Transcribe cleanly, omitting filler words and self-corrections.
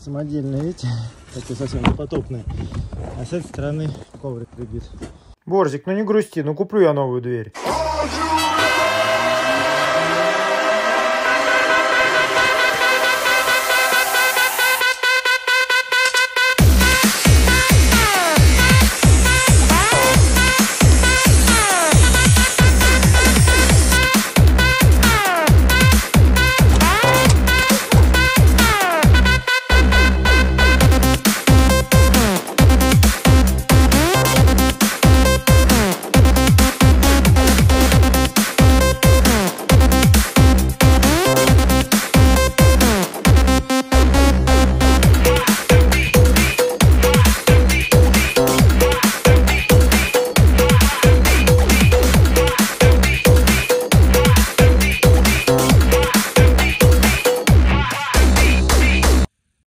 самодельные, видите, такие совсем допотопные. А с этой стороны коврик прибит. Борзик, ну не грусти, ну куплю я новую дверь.